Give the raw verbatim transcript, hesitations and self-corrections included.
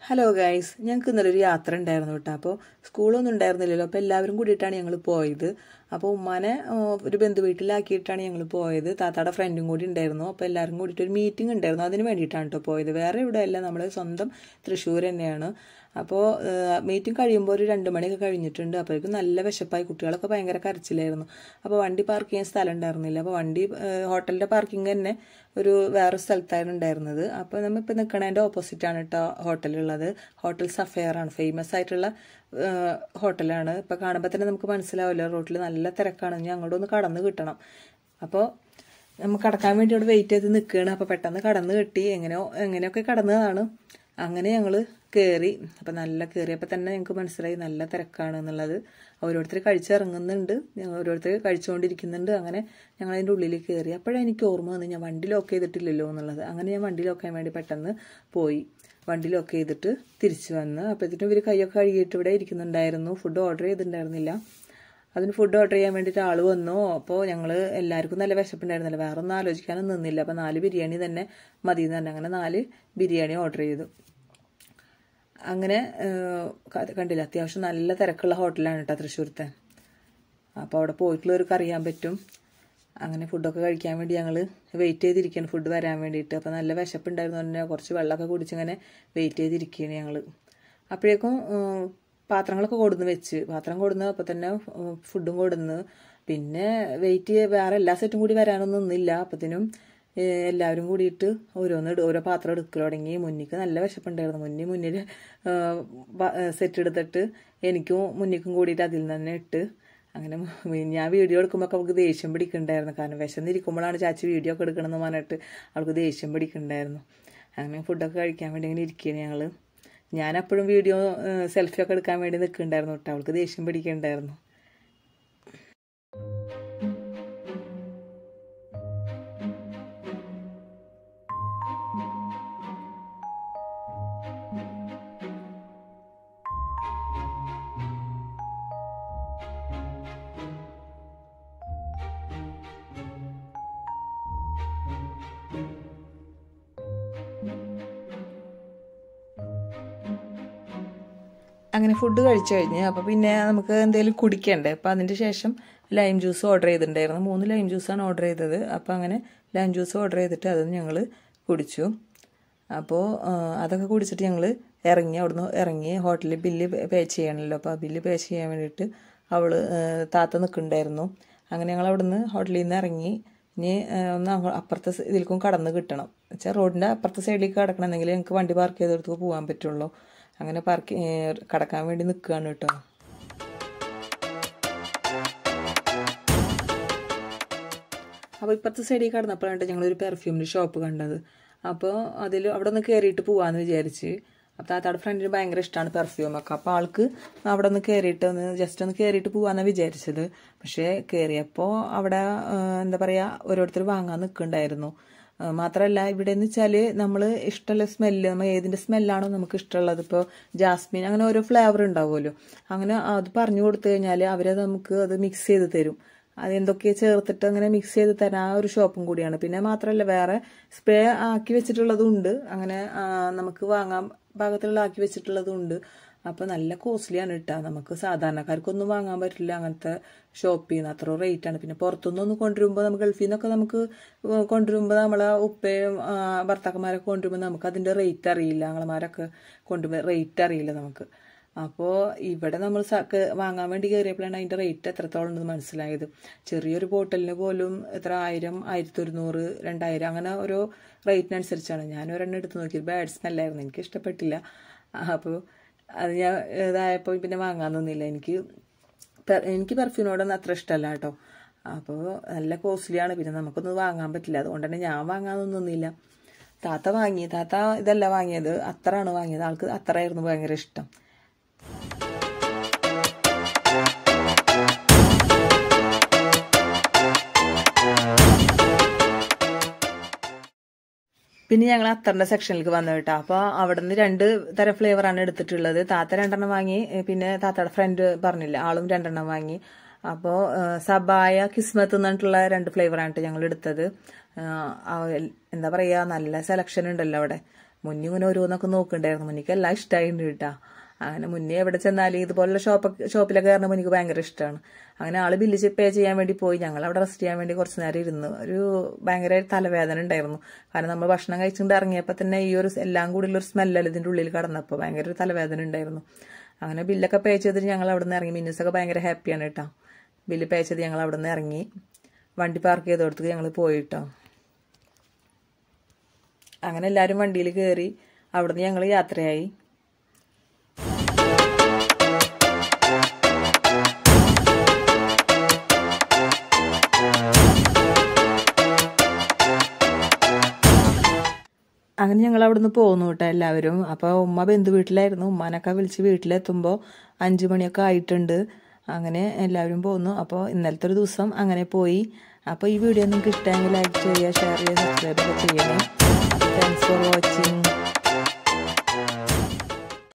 Hello guys, ഞങ്ങൾക്ക് ഇന്നലെ ഒരു യാത്ര ഉണ്ടായിരുന്നു കേട്ടോ. അപ്പോൾ സ്കൂളൊന്നും ഉണ്ടായിരുന്നില്ലല്ലോ. അപ്പോൾ എല്ലാവരും കൂടിയിട്ടാണ് ഞങ്ങൾ പോയത്. അപ്പോൾ ഉമ്മാനെ ഒരു ബന്ധു വീട്ടിലാക്കിയിട്ടാണ് ഞങ്ങൾ പോയത്. താത്താടെ ഫ്രണ്ടും കൂടി ഉണ്ടായിരുന്നു. അപ്പോൾ എല്ലാവരും കൂടിയിട്ട് ഒരു മീറ്റിംഗ് ഉണ്ടായിരുന്നു. അതിന് വേണ്ടിയിട്ടാണ് കേട്ടോ പോയത്. വേറെ ഇവിടെ അല്ല, നമ്മൾ സ്വന്തം തൃശ്ശൂർ തന്നെയാണ്. അപ്പോൾ മീറ്റിംഗ് കഴിയുമ്പോൾ ഒരു രണ്ട് മണിയൊക്കെ കഴിഞ്ഞിട്ടുണ്ട്. അപ്പോഴേക്കും നല്ല വിശപ്പായി. കുട്ടികളൊക്കെ ഭയങ്കര കരച്ചിലായിരുന്നു. അപ്പോൾ വണ്ടി പാർക്ക് ചെയ്യാൻ സ്ഥലം ഉണ്ടായിരുന്നില്ല. അപ്പോൾ വണ്ടി ഹോട്ടലിൻ്റെ പാർക്കിംഗ് തന്നെ ഒരു വേറെ സ്ഥലത്തായിരുന്നു ഉണ്ടായിരുന്നത്. അപ്പോൾ നമ്മളിപ്പോൾ നിൽക്കണതിൻ്റെ ഓപ്പോസിറ്റാണ് കേട്ടോ ഹോട്ടലുള്ളത്. ഹോട്ടൽ സഫയറാണ്, ഫേമസ് ആയിട്ടുള്ള ഹോട്ടലാണ്. ഇപ്പോൾ കാണുമ്പോൾ തന്നെ നമുക്ക് മനസ്സിലാവില്ല, റോട്ടിൽ നല്ല തിരക്കാണ്. ഇനി അങ്ങോട്ട് ഒന്ന് കടന്ന് കിട്ടണം. അപ്പോൾ നമുക്ക് കടക്കാൻ വേണ്ടി അവിടെ വെയിറ്റ് ചെയ്ത് നിൽക്കുകയാണ്. അപ്പോൾ പെട്ടെന്ന് കടന്ന് കിട്ടി. എങ്ങനെയോ എങ്ങനെയൊക്കെ കടന്നതാണ്. അങ്ങനെ ഞങ്ങൾ കയറി. അപ്പം നല്ല കയറിയപ്പോൾ തന്നെ ഞങ്ങൾക്ക് മനസ്സിലായി നല്ല തിരക്കാണ് എന്നുള്ളത്. ഓരോരുത്തർ കഴിച്ചിറങ്ങുന്നുണ്ട്, ഓരോരുത്തർ കഴിച്ചുകൊണ്ടിരിക്കുന്നുണ്ട്. അങ്ങനെ ഞങ്ങൾ അതിൻ്റെ ഉള്ളിൽ കയറി. അപ്പോഴാണ് എനിക്ക് ഓർമ്മ വന്നു, ഞാൻ വണ്ടി ലോക്ക് ചെയ്തിട്ടില്ലല്ലോ എന്നുള്ളത്. അങ്ങനെ ഞാൻ വണ്ടി ലോക്ക് ചെയ്യാൻ വേണ്ടി പെട്ടെന്ന് പോയി. വണ്ടി ലോക്ക് ചെയ്തിട്ട് തിരിച്ചു വന്ന് അപ്പോഴത്തേക്കും ഇവർ കൈയൊക്കെ കഴുകിയിട്ട് ഇവിടെ ഇരിക്കുന്നുണ്ടായിരുന്നു. Food order ചെയ്തിട്ടുണ്ടായിരുന്നില്ല. അതിന് ഫുഡ് ഓർഡർ ചെയ്യാൻ വേണ്ടിയിട്ട് ആൾ വന്നു. അപ്പോൾ ഞങ്ങൾ എല്ലാവർക്കും നല്ല വിശപ്പുണ്ടായിരുന്നില്ല. വേറെ ഒന്നും ആലോചിക്കാനും നിന്നില്ല. അപ്പോൾ നാല് ബിരിയാണി തന്നെ മതി എന്ന് തന്നെ അങ്ങനെ നാല് ബിരിയാണി ഓർഡർ ചെയ്തു. അങ്ങനെ കണ്ടില്ല, അത്യാവശ്യം നല്ല തിരക്കുള്ള ഹോട്ടലാണ് കേട്ടോ തൃശ്ശൂരത്തെ. അപ്പോൾ അവിടെ പോയിട്ടുള്ളവർക്ക് അറിയാൻ പറ്റും. അങ്ങനെ ഫുഡൊക്കെ കഴിക്കാൻ വേണ്ടി ഞങ്ങൾ വെയിറ്റ് ചെയ്തിരിക്കുകയാണ് ഫുഡ് വരാൻ വേണ്ടിയിട്ട്. അപ്പോൾ നല്ല വിശപ്പുണ്ടായിരുന്നു തന്നെ. കുറച്ച് വെള്ളമൊക്കെ കുടിച്ചിങ്ങനെ വെയിറ്റ് ചെയ്തിരിക്കുകയാണ് ഞങ്ങൾ. അപ്പോഴേക്കും പാത്രങ്ങളൊക്കെ കൊടുന്ന് വെച്ച് പാത്രം കൊടുന്ന് അപ്പോൾ തന്നെ ഫുഡും കൊടുന്ന്. പിന്നെ വെയിറ്റ് വേറെ എല്ലാ സെറ്റും കൂടി വരാനൊന്നും ഒന്നുമില്ല. അപ്പത്തിനും എല്ലാവരും കൂടിയിട്ട് ഓരോന്ന് ഓരോ പാത്രം എടുക്കൽ തുടങ്ങി. മുന്നിക്ക് നല്ല വിശപ്പുണ്ടായിരുന്നു. മുന്നിൽ മുന്നിൽ സെറ്റ് എടുത്തിട്ട് എനിക്കും മുന്നിക്കും കൂടിയിട്ട് അതിൽ തന്നെ ഇട്ട്. അങ്ങനെ ഞാൻ വീഡിയോ എടുക്കുമ്പോൾ അവൾക്ക് ദേഷ്യം പിടിക്കുന്നുണ്ടായിരുന്നു. കാരണം വിശന്നിരിക്കുമ്പോഴാണ് ചാച്ചി വീഡിയോ ഒക്കെ എടുക്കണമെന്ന് പറഞ്ഞിട്ട് അവൾക്ക് ദേഷ്യം പിടിക്കുന്നുണ്ടായിരുന്നു. അങ്ങനെ ഫുഡൊക്കെ കഴിക്കാൻ വേണ്ടി ഇങ്ങനെ ഇരിക്കുകയാണ് ഞങ്ങൾ. ഞാനപ്പോഴും വീഡിയോ സെൽഫിയൊക്കെ എടുക്കാൻ വേണ്ടി നിൽക്കുന്നുണ്ടായിരുന്നു കേട്ടോ. അവൾക്ക് ദേഷ്യം പിടിക്കുന്നുണ്ടായിരുന്നു. അങ്ങനെ ഫുഡ് കഴിച്ചു കഴിഞ്ഞ് അപ്പോൾ പിന്നെ നമുക്ക് എന്തെങ്കിലും കുടിക്കണ്ടേ. അപ്പോൾ അതിൻ്റെ ശേഷം ലൈം ജ്യൂസ് ഓർഡർ ചെയ്തിട്ടുണ്ടായിരുന്നു. മൂന്ന് ലൈം ജ്യൂസാണ് ഓർഡർ ചെയ്തത്. അപ്പോൾ അങ്ങനെ ലൈം ജ്യൂസ് ഓർഡർ ചെയ്തിട്ട് അത് ഞങ്ങൾ കുടിച്ചു. അപ്പോൾ അതൊക്കെ കുടിച്ചിട്ട് ഞങ്ങൾ ഇറങ്ങി. അവിടുന്ന് ഇറങ്ങി ഹോട്ടലിൽ ബില്ല് പേ ചെയ്യണമല്ലോ. അപ്പോൾ ആ ബില്ല് പേ ചെയ്യാൻ വേണ്ടിയിട്ട് അവൾ താത്ത നിൽക്കുന്നുണ്ടായിരുന്നു. അങ്ങനെ ഞങ്ങൾ അവിടുന്ന് ഹോട്ടലിൽ നിന്ന് ഇറങ്ങി. ഇനി ഒന്ന് അപ്പുറത്തെ ഇതിലേക്കും കടന്ന് കിട്ടണം. വെച്ചാൽ റോഡിൻ്റെ അപ്പുറത്തെ സൈഡിലേക്ക് കടക്കണമെങ്കിൽ ഞങ്ങൾക്ക് വണ്ടി പാർക്ക് ചെയ്തെടുത്ത് പോകാൻ പറ്റുള്ളൂ. അങ്ങനെ പാർക്ക് കടക്കാൻ വേണ്ടി നിൽക്കുകയാണ് കേട്ടോ. അപ്പോൾ ഇപ്പുറത്തെ സൈഡിൽ കടന്നപ്പോഴാണ് ഞങ്ങളൊരു പെർഫ്യൂമിൻ്റെ ഷോപ്പ് കണ്ടത്. അപ്പോൾ അതിൽ അവിടെ ഒന്ന് കയറിയിട്ട് പോകാമെന്ന് വിചാരിച്ച്. അപ്പോൾ താത്താടെ ഫ്രണ്ടിന് ഭയങ്കര ഇഷ്ടമാണ് പെർഫ്യൂമൊക്കെ. അപ്പോൾ ആൾക്ക് അവിടെ ഒന്ന് കയറിയിട്ട് ഒന്ന് ജസ്റ്റ് ഒന്ന് കയറിയിട്ട് പോകാമെന്നാണ് വിചാരിച്ചത്. പക്ഷേ കയറിയപ്പോൾ അവിടെ എന്താ പറയുക, ഓരോരുത്തർ വാങ്ങാൻ നിൽക്കുന്നുണ്ടായിരുന്നു. മാത്രമല്ല ഇവിടെ എന്ന് വെച്ചാൽ നമ്മൾ ഇഷ്ടമുള്ള സ്മെല്ല്, നമ്മൾ ഏതിൻ്റെ സ്മെല്ലാണോ നമുക്ക് ഇഷ്ടമുള്ളത്, ഇപ്പോൾ ജാസ്മിൻ അങ്ങനെ ഓരോ ഫ്ലേവർ ഉണ്ടാവുമല്ലോ. അങ്ങനെ അത് പറഞ്ഞു കൊടുത്തു കഴിഞ്ഞാൽ അവരത് നമുക്ക് അത് മിക്സ് ചെയ്ത് തരും. അതെന്തൊക്കെ ചേർത്തിട്ട് അങ്ങനെ മിക്സ് ചെയ്ത് തരാൻ ആ ഒരു ഷോപ്പും കൂടിയാണ്. പിന്നെ മാത്രമല്ല വേറെ സ്പ്രേ ആക്കി വെച്ചിട്ടുള്ളതും ഉണ്ട്. അങ്ങനെ നമുക്ക് വാങ്ങാൻ പാകത്തിലുള്ള ആക്കി വെച്ചിട്ടുള്ളതും ഉണ്ട്. അപ്പോൾ നല്ല കോസ്റ്റ്ലിയാണ് കേട്ടോ. നമുക്ക് സാധാരണക്കാർക്കൊന്നും വാങ്ങാൻ പറ്റില്ല അങ്ങനത്തെ ഷോപ്പിൽ നിന്ന്. അത്ര റേറ്റാണ്. പിന്നെ പുറത്തുനിന്നൊന്ന് കൊണ്ടുവരുമ്പോൾ നമുക്ക് ഗൾഫിൽ നിന്നൊക്കെ നമുക്ക് കൊണ്ടുവരുമ്പോൾ നമ്മളെ ഉപ്പയും ഭർത്താക്കന്മാരൊക്കെ കൊണ്ടുവരുമ്പോൾ നമുക്ക് അതിൻ്റെ റേറ്റ് അറിയില്ല. ആങ്ങളമാരൊക്കെ കൊണ്ടുവരുമ്പോൾ റേറ്റ് അറിയില്ല നമുക്ക്. അപ്പോൾ ഇവിടെ നമ്മൾ വാങ്ങാൻ വേണ്ടി കയറിയപ്പോഴാണ് അതിൻ്റെ റേറ്റ് എത്രത്തോളം ഉണ്ടെന്ന് മനസ്സിലായത്. ചെറിയൊരു ബോട്ടലിന് പോലും എത്ര ആയിരം, ആയിരത്തി ഒരുന്നൂറ്, രണ്ടായിരം അങ്ങനെ ഓരോ റേറ്റിനനുസരിച്ചാണ്. ഞാൻ ഒരെണ്ണം എടുത്ത് നോക്കി. ബാഡ് സ്മെല്ലായിരുന്നു, എനിക്ക് ഇഷ്ടപ്പെട്ടില്ല. അപ്പോൾ അത് ഞാൻ ഇതായപ്പോൾ പിന്നെ വാങ്ങാൻ തോന്നിയില്ല. എനിക്ക് എനിക്ക് പെർഫ്യൂമിനോടൊന്നും അത്ര ഇഷ്ടമല്ല കേട്ടോ. അപ്പോൾ നല്ല കോസ്റ്റ്ലിയാണ്. പിന്നെ നമുക്കൊന്നും വാങ്ങാൻ പറ്റില്ല. അതുകൊണ്ട് തന്നെ ഞാൻ വാങ്ങാനൊന്നും നിന്നില്ല. താത്ത വാങ്ങി. താത്ത ഇതല്ല വാങ്ങിയത്, അത്തറാണ് വാങ്ങിയത്. ആൾക്ക് അത്തറായിരുന്നു ഭയങ്കര ഇഷ്ടം. പിന്നെ ഞങ്ങൾ അത്തറിന്റെ സെക്ഷനിലേക്ക് വന്നു കേട്ടോ. അപ്പോൾ അവിടെ നിന്ന് രണ്ട് തരം ഫ്ലേവറാണ് എടുത്തിട്ടുള്ളത്. താത്ത രണ്ടെണ്ണം വാങ്ങി. പിന്നെ താത്തയുടെ ഫ്രണ്ട് പറഞ്ഞില്ല, ആളും രണ്ടെണ്ണം വാങ്ങി. അപ്പോൾ സബായ കിസ്മത്ത് എന്നിട്ടുള്ള രണ്ട് ഫ്ലേവറാണ് ഞങ്ങൾ എടുത്തത്. എന്താ പറയുക, നല്ല സെലക്ഷൻ ഉണ്ടല്ലോ അവിടെ. മുന്നേ ഇങ്ങനെ ഓരോന്നൊക്കെ നോക്കണ്ടായിരുന്നു. മുന്നിക്ക് എല്ലാം ഇഷ്ടമായിട്ടുണ്ട് കേട്ടോ. അങ്ങനെ മുന്നേ എവിടെ ചെന്നാലും ഇതുപോലുള്ള ഷോപ്പ് ഷോപ്പിലൊക്കെ കയറുമ്പോൾ എനിക്ക് ഭയങ്കര ഇഷ്ടമാണ്. അങ്ങനെ ആള് ബില്ല് പേ ചെയ്യാൻ വേണ്ടി പോയി. ഞങ്ങൾ അവിടെ റെസ്റ്റ് ചെയ്യാൻ വേണ്ടി കുറച്ച് നേരം ഇരുന്നു. ഒരു ഭയങ്കര തലവേദന ഉണ്ടായിരുന്നു. കാരണം നമ്മൾ ഭക്ഷണം കഴിച്ചുകൊണ്ട് ഇറങ്ങിയപ്പോൾ തന്നെ ഈ ഒരു എല്ലാം കൂടി ഒരു സ്മെല്ലല്ല ഇതിൻ്റെ ഉള്ളിൽ കടന്നപ്പോൾ ഭയങ്കര ഒരു തലവേദന ഉണ്ടായിരുന്നു. അങ്ങനെ ബില്ലൊക്കെ പേ ചെയ്തിട്ട് ഞങ്ങൾ അവിടെ നിന്ന് ഇറങ്ങി. മിന്നൂസൊക്കെ ഭയങ്കര ഹാപ്പിയാണ് കേട്ടോ. ബില്ല് പേ ചെയ്ത് ഞങ്ങൾ അവിടെ നിന്ന് ഇറങ്ങി. വണ്ടി പാർക്ക് ചെയ്തോടത്തേക്ക് ഞങ്ങൾ പോയിട്ടോ. അങ്ങനെ എല്ലാവരും വണ്ടിയിൽ കയറി അവിടെ നിന്ന് ഞങ്ങൾ യാത്രയായി. അങ്ങനെ ഞങ്ങൾ അവിടെ നിന്ന് പോകുന്നു കേട്ടോ എല്ലാവരും. അപ്പോൾ ഉമ്മ ബന്ധു വീട്ടിലായിരുന്നു. ഉമ്മാനൊക്കെ വിളിച്ച് വീട്ടിലെത്തുമ്പോൾ അഞ്ച് മണിയൊക്കെ ആയിട്ടുണ്ട്. അങ്ങനെ എല്ലാവരും പോകുന്നു. അപ്പോൾ ഇന്നലത്തെ ഒരു ദിവസം അങ്ങനെ പോയി. അപ്പോൾ ഈ വീഡിയോ നിങ്ങൾക്ക് ഇഷ്ടമെങ്കിൽ ലൈക്ക് ചെയ്യുക, ഷെയർ ചെയ്യുക, സബ്സ്ക്രൈബ് ഒക്കെ ചെയ്യണേ. Thanks for watching.